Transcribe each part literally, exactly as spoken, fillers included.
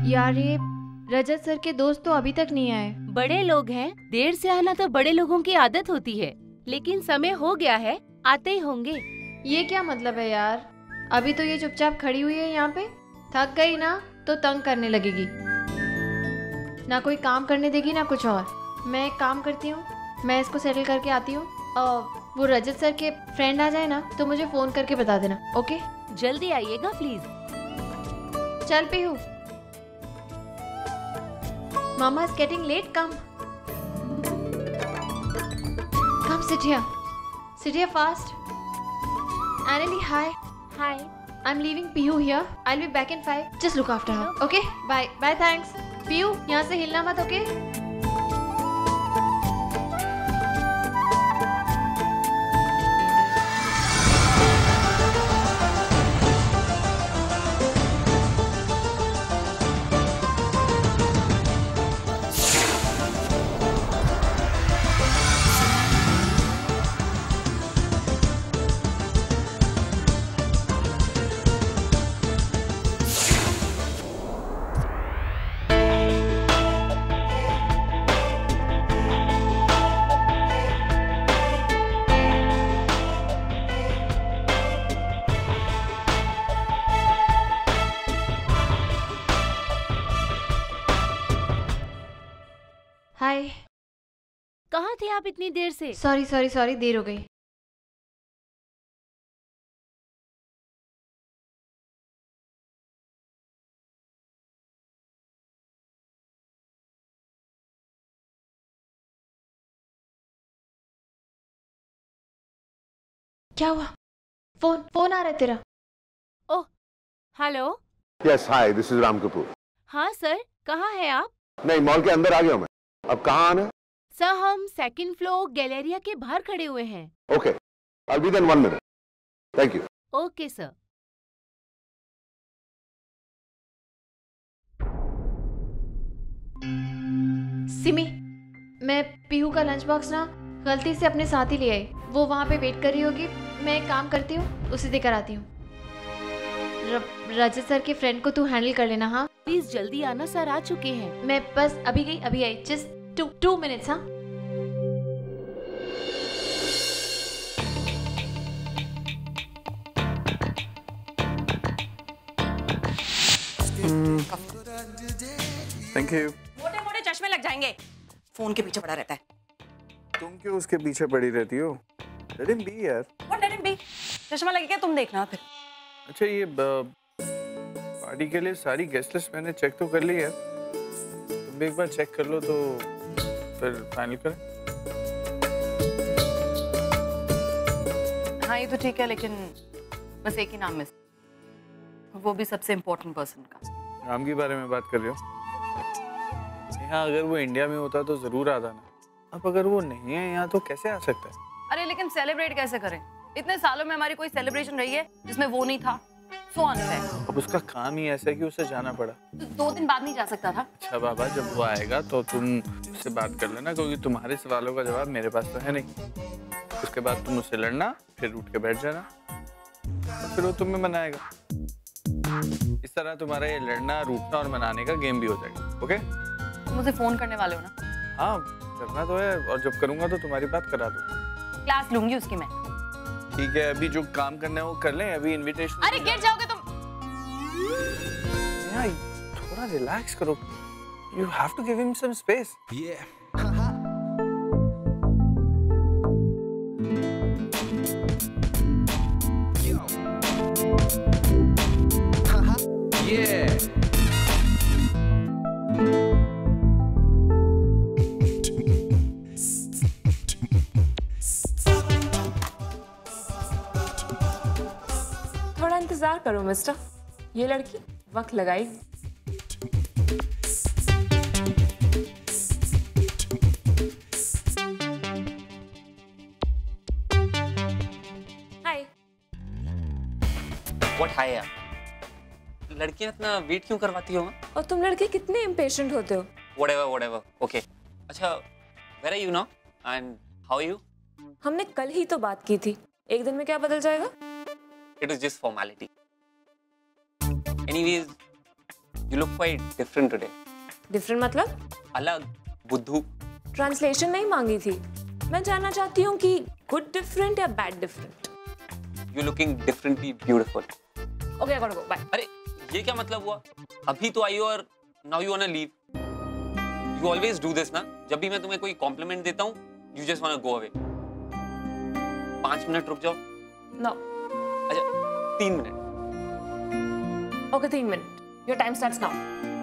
यार ये रजत सर के दोस्त तो अभी तक नहीं आए। बड़े लोग हैं, देर से आना तो बड़े लोगों की आदत होती है, लेकिन समय हो गया है, आते ही होंगे। ये क्या मतलब है यार? अभी तो ये चुपचाप खड़ी हुई है यहाँ पे। थक गई ना तो तंग करने लगेगी, ना कोई काम करने देगी ना कुछ और। मैं एक काम करती हूँ, मैं इसको सेटल करके आती हूँ और वो रजत सर के फ्रेंड आ जाए ना तो मुझे फोन करके बता देना। ओके, जल्दी आइएगा प्लीज। चल Pihu, mama is getting late. Come come sit here, sit here fast. Annalie, hi. Hi. I'm leaving Peehu here. I'll be back in five. Just look after her. Okay? Bye. Bye. Thanks. Peehu, यहाँ से हिलना मत. Okay? हाय। कहाँ थे आप इतनी देर से? Sorry sorry sorry देर हो गई। क्या हुआ? फोन फोन आ रहा है तेरा? Oh, hello. Yes, hi, this is Ram Kapoor. हाँ सर, कहाँ है आप? नहीं, मॉल के अंदर आ गया हूँ मैं। अब कहाँ आना है? सर, हम सेकंड फ्लोर गैलेरिया के बाहर खड़े हुए हैं। Okay, I'll be there in one minute. Thank you. Okay sir. Simi, मैं पीहू का लंच बॉक्स ना गलती से अपने साथ ही ले आई। वो वहाँ पे वेट कर रही होगी। मैं एक काम करती हूँ, उसे देकर आती हूँ। रजत सर के फ्रेंड को तू हैंडल कर लेना। हाँ प्लीज जल्दी आना, सर आ चुके हैं। मैं बस अभी गई अभी आई। Just two two minutes. हाँ थैंक यू। मोटे मोटे चश्मे लग जाएंगे। फोन के पीछे पड़ा रहता है। तुम क्यों उसके पीछे पड़ी रहती हो? लेट हिम बी यार। What let him be? चश्मा लगेगा तुम देखना फिर। अच्छा, ये पार्टी के लिए सारी गेस्ट लिस्ट मैंने चेक तो कर ली है, तुम भी एक बार चेक कर लो तो फिर फाइनल करें। हाँ ये तो ठीक है, लेकिन बस एक ही नाम मिस, वो भी सबसे इम्पोर्टेंट पर्सन का। नाम के बारे में बात कर रहे हो? यहाँ अगर वो इंडिया में होता तो जरूर आता ना। अब अगर वो नहीं है यहाँ तो कैसे आ सकता है? अरे लेकिन सेलिब्रेट कैसे करें? इतने सालों में हमारी कोई सेलिब्रेशन रही है जिसमें वो नहीं था? So unfair. अब उसका काम ही ऐसा है कि उसे जाना पड़ा। तो दो दिन बाद नहीं जा सकता था? अच्छा बाबा, जब वो आएगा तो तुम उससे बात कर लेना, क्योंकि तुम्हारे सवालों का जवाब मेरे पास तो है नहीं। उसके बाद तुम उससे लड़ना, फिर उठ के बैठ जाना, फिर वो तुम्हें मनाएगा। इस तरह तुम्हारा ये लड़ना, रूठना और मनाने का गेम भी हो जाएगा। ओके? मुझे फोन करने वाले हो ना? हाँ करना तो है, और जब करूंगा तो तुम्हारी बात करा दूंगा। क्लास लूंगी उसकी मैं। ठीक है, अभी जो काम करना है वो कर लें। अभी इनविटेशन। अरे गिर जाओगे तुम। यार थोड़ा रिलैक्स करो। You have to give him some space. Yeah. Yo. Yeah. थोड़ा इंतजार करो मिस्टर, ये लड़की वक्त लगाएगी। हाय। व्हाट हाय यार, लड़कियां इतना वेट क्यों करवाती हो? और तुम लड़के कितने इम्पेशेंट होते हो। Whatever whatever okay. अच्छा, where are you now and how are you? हमने कल ही तो बात की थी, एक दिन में क्या बदल जाएगा? It is just formality. Anyways, You look quite different today. Different मतलब? अलग, बुद्धू. ट्रांसलेशन नहीं मांगी थी. मैं जानना चाहती हूँ कि गुड डिफरेंट या bad different. You looking differently beautiful. Okay, I gotta go. Bye. अरे ये क्या मतलब हुआ? अभी तो आई हो और now you wanna leave. You always do this ना? जब भी मैं तुम्हें कोई compliment देता हूँ, you just wanna go away. पांच मिनट रुक जाओ. No. अच्छा तीन मिनट. Okay, तीन minute. Your time starts now.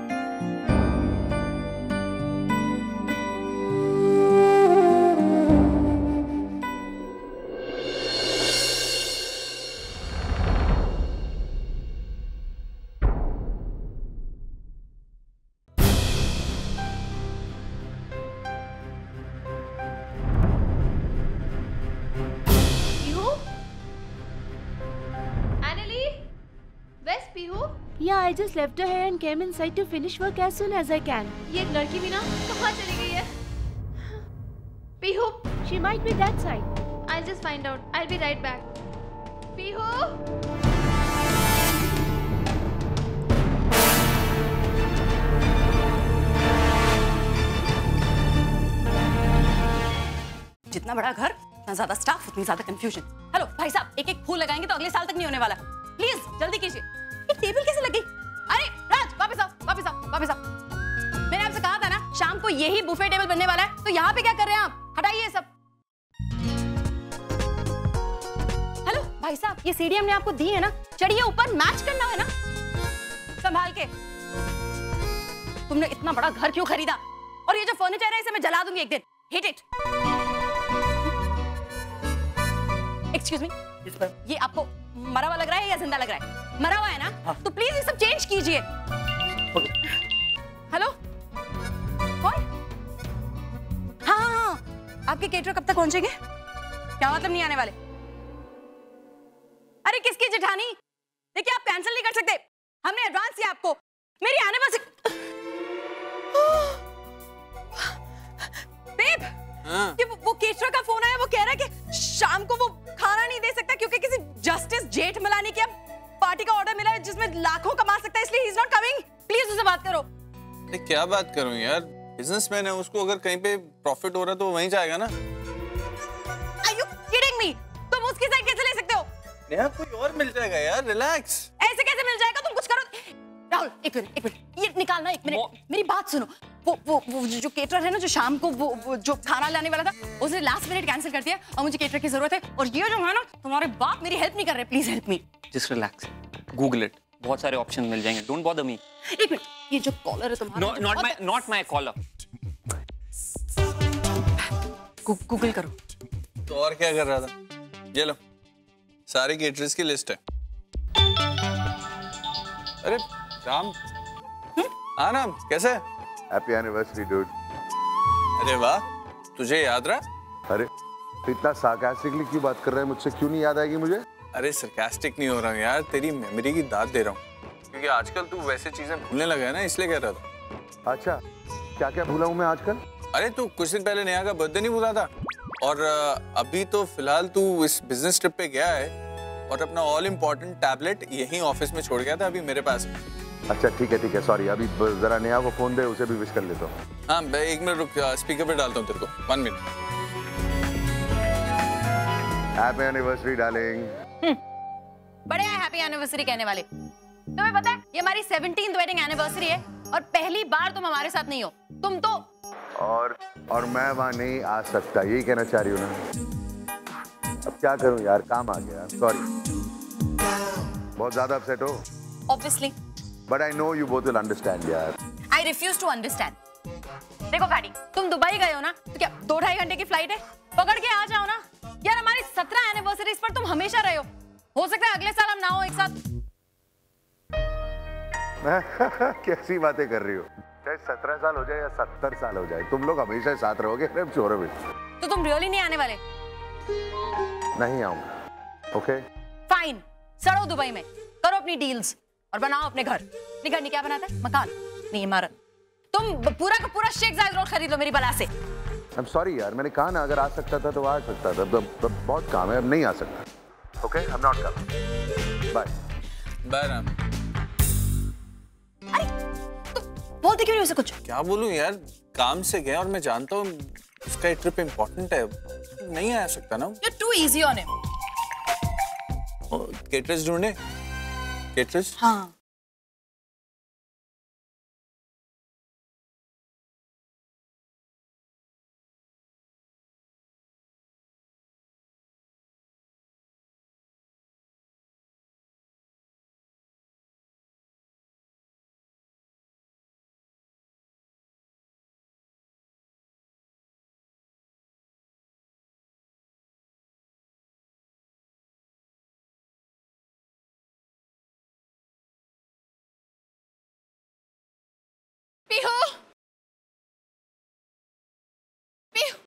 Yeah, I just left her here and came inside to finish work as soon as I can. ये लड़की भी ना कहाँ चली गई है? Pihu, She might be that side. I'll just find out. I'll be right back. Pihu, जितना बड़ा घर, उतना ज्यादा स्टाफ, उतनी ज्यादा कंफ्यूजन. हेलो भाई साहब, एक एक फूल लगाएंगे तो अगले साल तक नहीं होने वाला. प्लीज जल्दी कीजिए. ये टेबल कैसे लग गई? अरे राज, वापस आओ, वापस आओ, वापस आओ. मैंने आपसे कहा था ना, शाम को यही बुफे टेबल बनने वाला है, तो यहाँ पे क्या कर रहे हैं आप? हटाइए ये सब. हेलो भाई साहब, ये सीढ़ी हमने आपको दी है ना, चढ़िए ऊपर, मैच करना है ना. संभाल के. तुमने इतना बड़ा घर क्यों खरीदा? और ये जो फर्नीचर है इसे मैं जला दूंगी एक दिन. Hit it. एक्सक्यूज मी, ये आपको मरा हुआ लग रहा है या जिंदा लग रहा है? मरा हुआ है ना? हाँ. तो प्लीज ये सब चेंज कीजिए. हेलो, कौन? हाँ हाँ हाँ, आपके केटरर कब तक पहुंचेंगे? क्या मतलब नहीं आने वाले? अरे किसकी जेठानी? देखिए आप कैंसिल नहीं कर सकते, हमने एडवांस दिया आपको. मेरी आने वाली बेब, ये वो, वो केटरर का फोन आया, वो कह रहा है कि शाम को वो खाना नहीं दे सकता क्योंकि किसी जस्टिस जेठ मलानी की पार्टी का ऑर्डर मिला है जिसमें लाखों कमा सकता है, इसलिए he is not coming. Please उससे बात करो. अरे क्या बात करूं यार, बिजनेसमैन है, उसको अगर कहीं पे प्रॉफिट हो रहा तो वहीं जाएगा ना. Are you kidding me? तुम उसकी साइड कैसे ले सकते हो? नेहा कोई और मिल जाएगा यार, रिलैक्स. ऐसे कैसे मिल जाएगा? तुम कुछ करो. राहुल एक मिनट, एक मिनट, ये निकालना एक मिनट. मेरी बात सुनो. वो वो वो जो केटरर है ना, जो शाम को वो, वो जो खाना लाने वाला था, उसने लास्ट मिनट कैंसिल कर दिया और मुझे केटरर की जरूरत है. और ये जो है ना, तुम्हारे बाप मेरी हेल्प नहीं कर रहे. Please help me. Just relax. Google it. बहुत सारे ऑप्शन मिल जाएंगे. Don't bother me. एक मिनट, ये जो कॉलर है तुम्हारा. No, not my, not my caller. Google करो. तो और क्या कर रहा था? ये लो, सारी केटरर्स की लिस्ट है. अरे राम, हाँ राम, कैसे है? Happy anniversary dude. अरे वाह, तुझे याद रहा? अरे तो इतना सार्कास्टिकली क्यों बात कर रहा है मुझसे? क्यों नहीं याद आएगी मुझे? अरे सरकास्टिक नहीं हो रहा हूँ यार, तेरी मेमोरी की दाद दे रहा हूँ, क्योंकि आजकल तू वैसे चीजें भूलने लगा है ना, इसलिए कह रहा था. अच्छा, क्या क्या भूला हूँ मैं आजकल? अरे तू कुछ दिन पहले नेहा का बर्थडे नहीं भूला था? और अभी तो फिलहाल तू इस बिजनेस ट्रिप पे गया है और अपना ऑल इम्पोर्टेंट टैबलेट यहीं ऑफिस में छोड़ गया था, अभी मेरे पास. अच्छा ठीक है ठीक है, सॉरी. अभी जरा नेहा को फोन दे, उसे भी विश कर लेता हूँ. हाँ मैं एक मिनट रुक, स्पीकर पे डालता हूँ तेरे को. One minute. Happy anniversary darling. बड़े हैं हैप्पी एनिवर्सरी कहने वाले. तुम्हें पता है ये हमारी सेवनटीन्थ वेडिंग एनिवर्सरी है और पहली बार तुम हमारे साथ नहीं हो. तुम तो और और मैं वहाँ नहीं आ सकता, यही कहना चाह रही हूँ ना. अब क्या करूँ यार, काम आ गया. सॉरी. बहुत ज्यादा अपसेट हो? Obviously. But I know you both will understand यार. I refuse to understand. देखो फैटी, तुम दुबई गए हो ना, तो क्या दो ढाई घंटे की फ्लाइट है? पकड़ के आ जाओ ना यार. हमारी सत्रह एनिवर्सरीज पर तुम हमेशा रहे हो. हो सकता है अगले साल हम ना हो एक साथ. कैसी बातें कर रही हो? चाहे सत्रह साल हो जाए या सत्तर साल हो जाए, तुम लोग हमेशा साथ रहोगे. तो तुम रियली नहीं आने वाले? नहीं आऊंगा. Okay fine. सड़ो दुबई में, करो अपनी डील्स और बनाओ अपने घर. नहीं घर नहीं क्या बनाता है? मकान नहीं इमारत. तुम पूरा का पूरा शेख जायद रोड खरीद लो मेरी बला से. आई एम सॉरी यार, मैंने कहा ना अगर आ सकता था तो आ सकता था. ब, ब, बहुत काम है, अब नहीं आ सकता. Okay, I am not coming. Bye. Bye Ram. अरे बोलते क्यों नहीं उसे कुछ? क्या बोलूं यार, काम से गया और मैं जानता हूँ उसका एक ट्रिप इम्पोर्टेंट है, नहीं आ सकता ना। You're too easy on him. Caterers ढूंढे? केटरर्स? हाँ। पीहू, पीहू,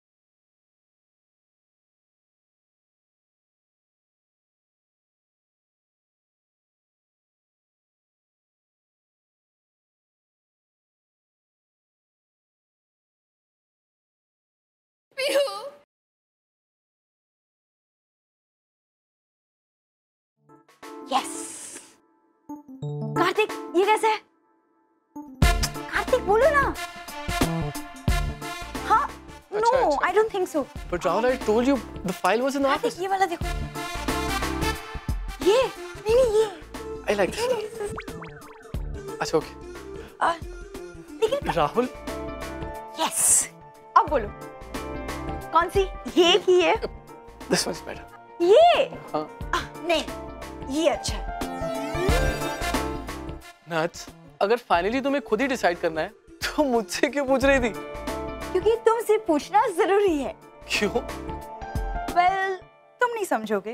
पीहू। Yes. कार्तिक, ये कैसे है? कार्तिक बोलो ना। हाँ, no, I don't think so. But Rahul, I told you the file was in the office. Kartik, ये वाला देखो। ये, नहीं नहीं ये। I like this. अच्छा okay. आ, लेकिन Rahul. Yes. अब बोलो। कौन सी? ये की है? This one's better. ये? हाँ. आ, नहीं, ये अच्छा है। Nuts. अगर फाइनली तुम्हें खुद ही डिसाइड करना है तो मुझसे क्यों पूछ रही थी? क्योंकि तुमसे पूछना जरूरी है। क्यों? वेल, तुम नहीं समझोगे।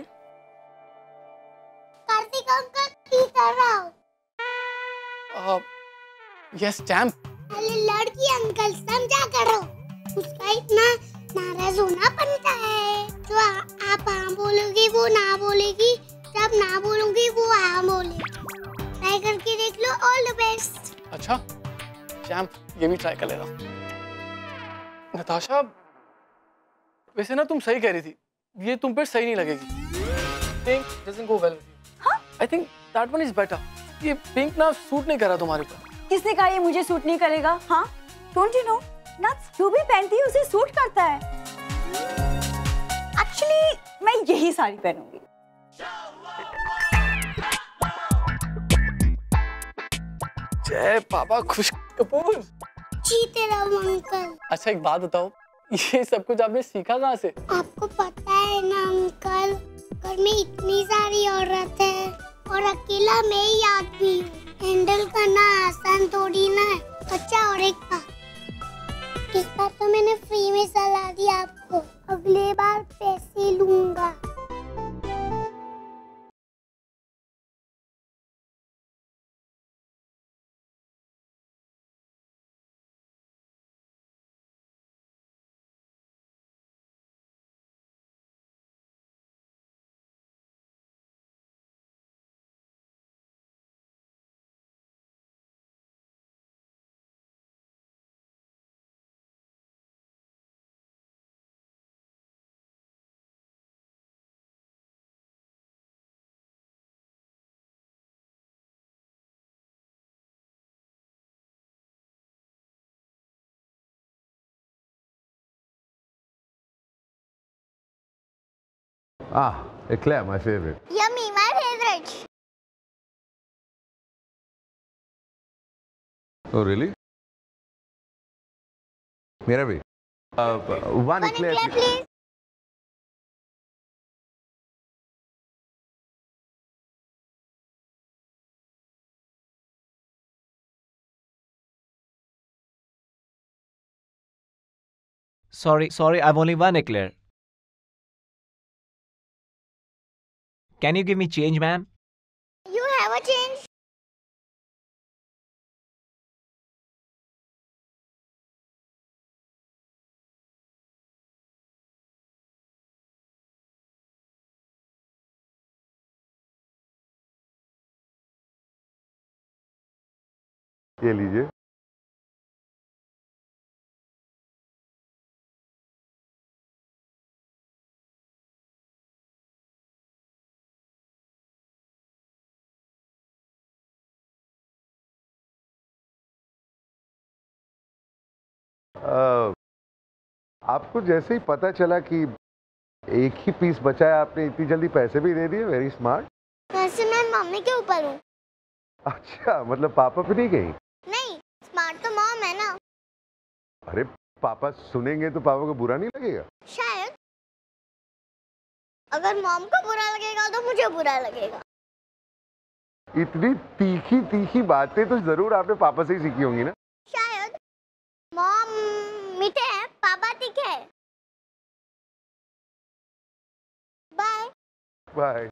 कार्तिक अंकल की तरह। Uh, yes, champ. अरे लड़की अंकल समझा करो, उसका इतना नाराज होना बनता है। जो आ, आप हाँ बोलोगे वो ना बोलेगी, जब ना बोलोगी वो हाँ बोलेगी। ट्राई करके देख लो, ऑल द बेस्ट। अच्छा, चैम्प ये भी ट्राई कर लेना। नताशा, वैसे ना तुम सही कह रही थी, ये तुम पे सही नहीं लगेगी। Pink doesn't go well with you. हाँ? I think that one is better. ये पिंक ना सूट नहीं कर रहा तुम्हारे ऊपर। किसने कहा ये मुझे सूट नहीं करेगा? हाँ? Don't you know? नट्स जो भी पहनती है उसे सूट करता है। एक्चुअली मैं यही साड़ी पहनूंगी। जय बाबा खुश कपूर। जीते रहो अंकल। अच्छा एक बात बताओ, ये सब कुछ आपने सीखा कहाँ से? आपको पता है ना अंकल, घर में इतनी सारी औरत है और अकेला मैं ही आदमी हूँ। हैंडल करना आसान थोड़ी ना है। अच्छा और एक बात, इस बार तो मैंने फ्री में सलाह दी आपको, अगले बार पैसे लूंगा। Ah, eclair, my favorite. Yummy, my favorite. Oh, really? मेरा भी. Uh, one, One eclair, eclair, please. Sorry, sorry, I've only one eclair. Can you give me change, ma'am? You have a change? ये लीजिए. आ, आपको जैसे ही पता चला कि एक ही पीस बचा है, आपने इतनी जल्दी पैसे भी दे दिए। Very smart. वैसे मैं मम्मी के ऊपर हूँ। अच्छा, मतलब पापा पे नहीं गई? नहीं, स्मार्ट तो मॉम है ना। अरे पापा सुनेंगे तो पापा को बुरा नहीं लगेगा? शायद। अगर मॉम को बुरा लगेगा तो मुझे बुरा लगेगा। इतनी तीखी तीखी बातें तो जरूर आपने पापा से ही सीखी होंगी ना? शायद। मॉम मीठे हैं, पापा तीखे हैं। बाय। बाय।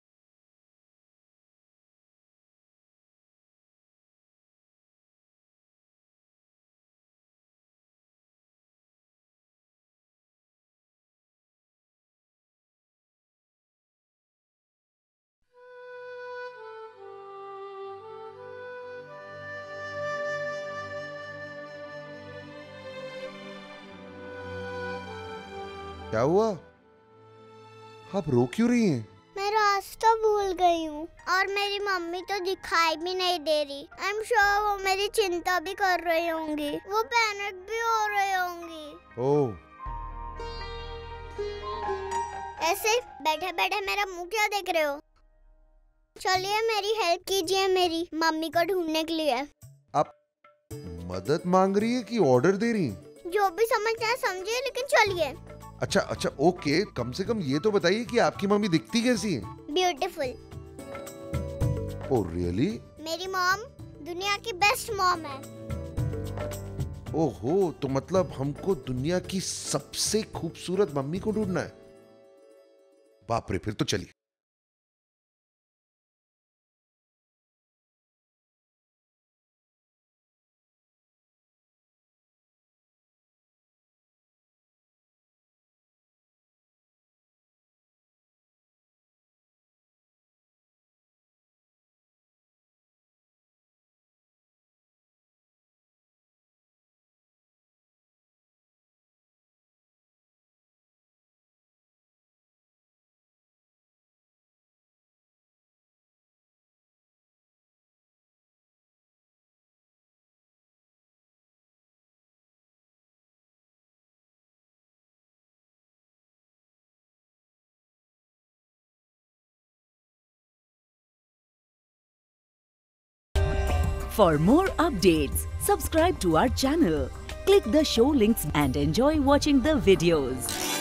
क्या हुआ? आप रो क्यों रही हैं? मैं रास्ता भूल गई हूँ और मेरी मम्मी तो दिखाई भी नहीं दे रही। आई एम श्योर वो मेरी चिंता भी कर रही होंगी, वो पैनिक भी हो रही होंगी। ओह। ऐसे बैठे बैठे मेरा मुंह क्यों देख रहे हो? चलिए मेरी हेल्प कीजिए मेरी मम्मी को ढूंढने के लिए। आप मदद मांग रही है कि ऑर्डर दे रही है? जो भी समझना है समझिए, लेकिन चलिए। अच्छा अच्छा ओके, कम से कम ये तो बताइए कि आपकी मम्मी दिखती कैसी है? ब्यूटीफुल। Oh really? मेरी मॉम दुनिया की बेस्ट मॉम है। ओहो, तो मतलब हमको दुनिया की सबसे खूबसूरत मम्मी को ढूंढना है? बाप रे, फिर तो चलिए। For more updates, subscribe to our channel, click the show links and enjoy watching the videos.